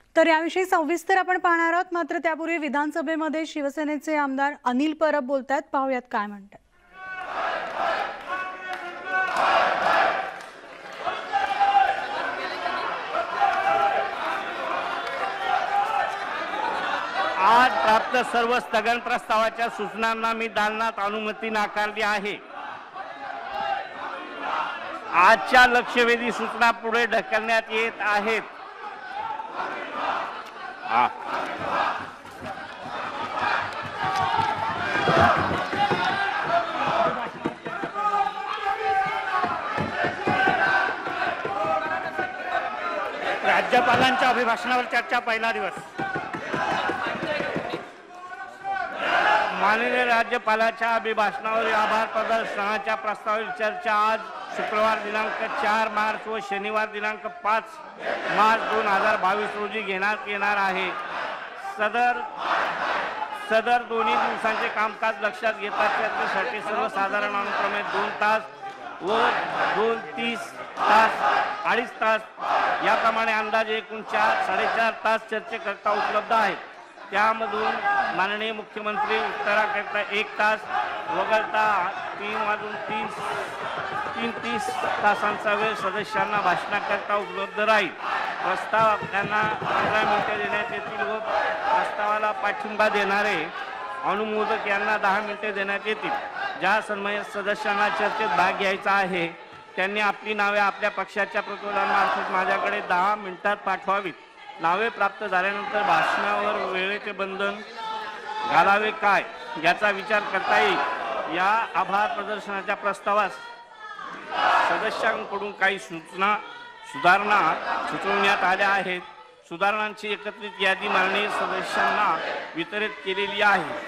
तर याविषयी सविस्तर आपण पाहणार आहोत। मात्र त्यापूर्वी विधानसभेमध्ये शिवसेनेचे आमदार अनिल परब बोलतात, पाहूयात काय म्हणतात। आज प्राप्त सर्व स्थगन प्रस्तावाच्या सूचनांना मी दालनात अनुमती नाकारली आहे। आजच्या लक्षवेधी सूचना पुढे ढकलण्यात येत आहेत। राज्यपालांच्या अभिभाषणावर चर्चा पहिला दिवस। माननीय राज्यपालाच्या अभिभाषणावर आभार प्रदर्शनाच्या प्रस्तावावर चर्चा आज शुक्रवार दिनांक 4 मार्च व शनिवार दिनांक 5 मार्च 2022 रोजी घेण्यात येणार आहे। सदर दोन्ही दिवसांचे कामकाज लक्षात घेता चर्चेसाठी सर्वसाधारण अनुक्रमे 2 तास व 2-30 तास 2.5 तास याप्रमाणे अंदाजे एकूण 4-4.5 तास चर्चेकरता उपलब्ध आहेत। त्यामधून माननीय मुख्यमंत्री उत्तराकरता 1 तास वगळता 3 तासांचा वेळ सदस्यांना भाषणाकरता उपलब्ध राहील। प्रस्ताव त्यांना 15 मिनिटे देण्यात येतील व प्रस्तावाला पाठिंबा देणारे अनुमोदक यांना 10 मिनिटे देण्यात येतील। ज्या सदस्यांना चर्चेत भाग घ्यायचा आहे त्यांनी आपली नावे आपल्या पक्षाच्या प्रतिनिधींमार्फत माझ्याकडे 10 मिनिटात पाठवावीत। नावे प्राप्त झाल्यानंतर भाषणावर वेळेचे बंधन घालावे काय याचा विचार करता येईल। या आभार प्रदर्शनाच्या प्रस्तावास सदस्यांकडून काही सुधारणा सुचवण्यात आल्या आहेत। सुधारणांची एकत्रित यादी माननीय सदस्यांना वितरित केलेली आहे।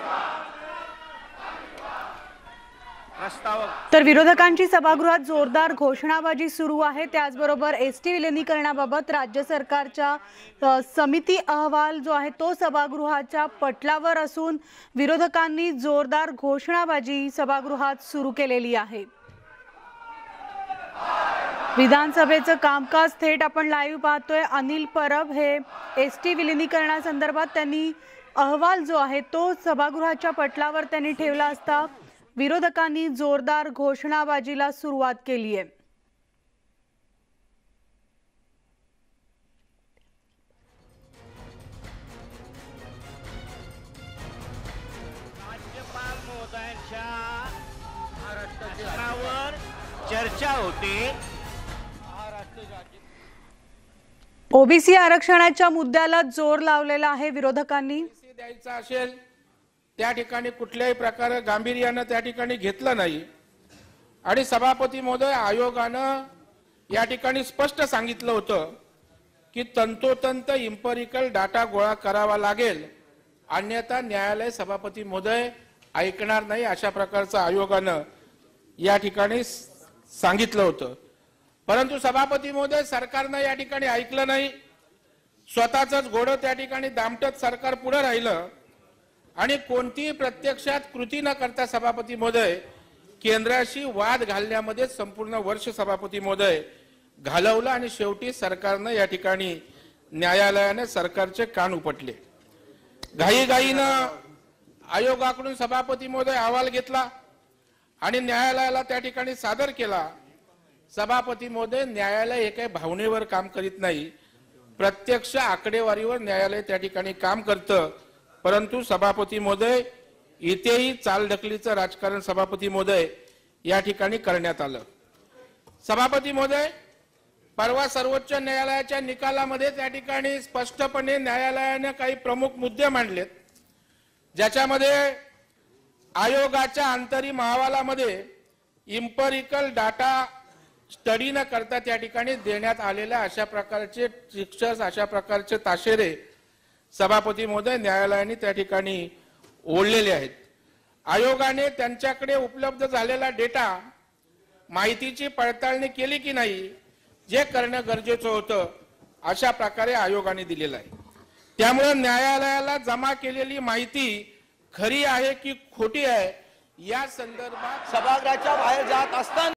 तर विरोधकांची सभागृहात जोरदार घोषणाबाजी सुरू आहे। त्याचबरोबर एसटी विलिनीकरणाबाबत राज्य सरकारच्या समिती अहवाल जो आहे तो सभागृहाच्या पटलावर असून विरोधकांनी जोरदार घोषणाबाजी सभागृहात सुरू केलेली आहे। विधानसभेचं कामकाज थेट आपण लाईव्ह पाहतोय। अनिल परब हे एसटी विलिनीकरणासंदर्भात त्यांनी अहवाल जो आहे तो सभागृहाच्या पटलावर त्यांनी ठेवला असता विरोधकांनी जोरदार घोषणाबाजीला सुरुवात केली आहे। राज्यपाल महोदयांच्या भाषणावर चर्चा होते। ओबीसी आरक्षणाच्या मुद्द्याला जोर लावलेला आहे विरोधकांनी। द्यायचा असेल त्या ठिकाणी कुठल्याही प्रकारे गांभीर्याने त्या ठिकाणी घेतलं नाही आणि सभापती महोदय आयोगानं या ठिकाणी स्पष्ट सांगितलं होतं की तंतोतंत इम्पेरिकल डाटा गोळा करावा लागेल, अन्यथा न्यायालय सभापती महोदय ऐकणार नाही अशा प्रकारचं आयोगानं या ठिकाणी सांगितलं होतं। परंतु सभापती महोदय सरकारनं या ठिकाणी ऐकलं नाही। स्वतःच घोडं त्या ठिकाणी दामटत सरकार पुढे राहिलं आणि कोणतीही प्रत्यक्षात कृती न करता सभापती महोदय केंद्राशी वाद घालण्यामध्ये संपूर्ण वर्ष सभापती महोदय घालवलं आणि शेवटी सरकारनं या ठिकाणी न्यायालयाने सरकारचे कान उपटले। घाईघाईनं आयोगाकडून सभापती महोदय अहवाल घेतला आणि न्यायालयाला त्या ठिकाणी सादर केला। सभापती महोदय न्यायालय हे काही भावनेवर काम करीत नाही, प्रत्यक्ष आकडेवारीवर न्यायालय त्या ठिकाणी काम करतं। परंतु सभापती महोदय इथेही चालढकलीचं राजकारण सभापती महोदय या ठिकाणी करण्यात आलं। सभापती महोदय परवा सर्वोच्च न्यायालयाच्या निकालामध्ये त्या ठिकाणी स्पष्टपणे न्यायालयाने काही प्रमुख मुद्दे मांडलेत, ज्याच्यामध्ये आयोगाच्या अंतरिम अहवालामध्ये इम्पेरिकल डाटा स्टडी न करता त्या ठिकाणी देण्यात आलेल्या अशा प्रकारचे शिक्षक अशा प्रकारचे ताशेरे सभापती महोदय न्यायालयाने त्या ठिकाणी ओढलेले आहेत। आयोगाने त्यांच्याकडे उपलब्ध झालेला डेटा माहितीची पडताळणी केली की नाही जे करणं गरजेचं होतं अशा प्रकारे आयोगाने दिलेला आहे। त्यामुळे न्यायालयाला जमा केलेली माहिती खरी आहे की खोटी आहे या संदर्भात सभागृहाच्या बाहेर जात असताना